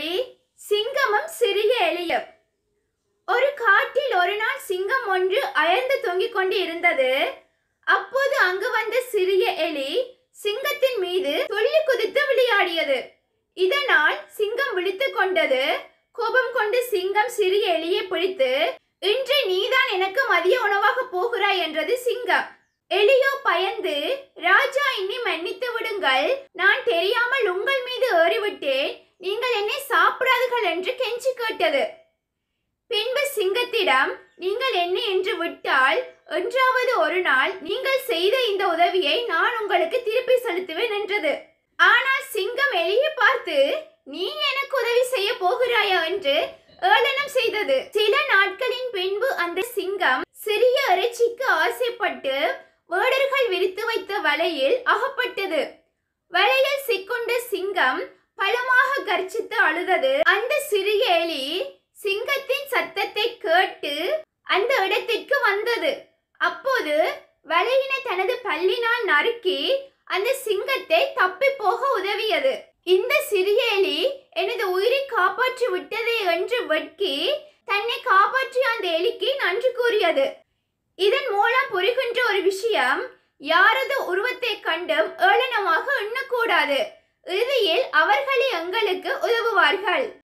Story சிங்கமும் சிறிய எலியும். ஒரு காட்டில் ஒரு நாள் சிங்கம் ஒன்று அயர்ந்து தொங்கிக் கொண்டு இருந்தது. அப்போது அங்கு வந்த சிறிய எலி சிங்கத்தின் மீது துள்ளி குதித்து விளையாடியது. இதனால் சிங்கம் விழித்துக் கொண்டது. கோபம் கொண்டு சிங்கம் சிறிய எலியை பிடித்து, இன்று நீதான் எனக்கு மதிய உணவாக போகிறாய் என்றது சிங்கம். எலியோ பயந்து, ராஜா என்னை மன்னித்து விடுங்கள், நான் தெரியாமல் உங்கள் மீது ஏறிவிட்டேன், நீங்கள் என்னை சாப்பிடாதீர்கள் என்று கெஞ்சி கேட்டது. பின்பு சிங்கத்திடம், நீங்கள் என்னை என்று விட்டால் என்றாவது ஒரு நாள் நீங்கள் செய்த இந்த உதவியை நான் உங்களுக்கு திருப்பி செலுத்துவேன் என்றது. ஆனால் சிங்கம் எலியை பார்த்து, நீ எனக்கு உதவி செய்ய போகிறாயா என்று ஏளனம் செய்தது. சில நாட்களின் பின்பு அந்த சிங்கம் சிறிய இறைச்சிக்கு ஆசைப்பட்டு வேடர்கள் விரித்து வைத்த வலையில் அகப்பட்டது. வலையில் சிக்கொண்ட சிங்கம் பலமாக கர்ஜித்து அழுதது. அந்த சிறிய எலி சிங்கத்தின் சத்தத்தை கேட்டு அந்த இடத்திற்கு வந்தது. அப்போது வலையினை தனது பல்லினால் நறுக்கி அந்த சிங்கத்தை தப்பி போக உதவியது. இந்த சிறிய எலி எனது உயிரை காப்பாற்றி விட்டதே என்று வெட்கி தன்னை காப்பாற்றிய அந்த எலிக்கு நன்றி கூறியது. இதன் மூலம் புரிகின்ற ஒரு விஷயம், யாரது உருவத்தை கண்டும் ஏளனமாக எண்ணக்கூடாது. இறுதியில் அவர்களே எங்களுக்கு உதவுவார்கள்.